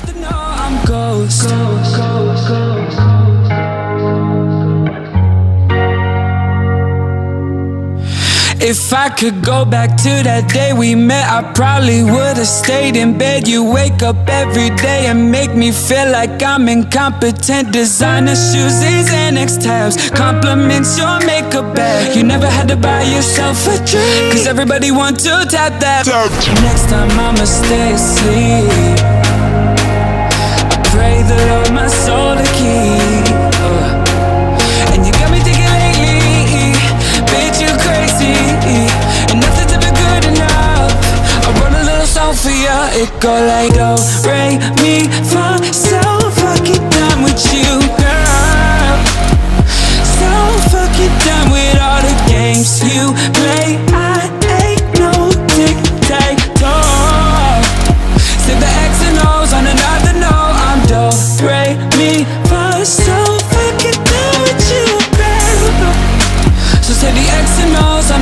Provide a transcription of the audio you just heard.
another no, I'm ghost. If I could go back to that day we met, I probably would've stayed in bed. You wake up every day and make me feel like I'm incompetent. Designer shoes, these Xanax tabs, compliments your makeup bag. You never had to buy yourself a drink, cause everybody want to tap that. Next time I'ma stay asleep. I pray the Lord my soul to keep. And you got me thinking lately, bitch, you crazy, and nothing's ever good enough. I wrote a little song for you, it go like do, re, mi, fa. So fucking done with you, girl. So fucking done with all the games you play. I ain't no tic-tac-toe. Save the X and O's on another no, I'm do, re, mi, fa. So fucking done with you, girl. So say the X and O's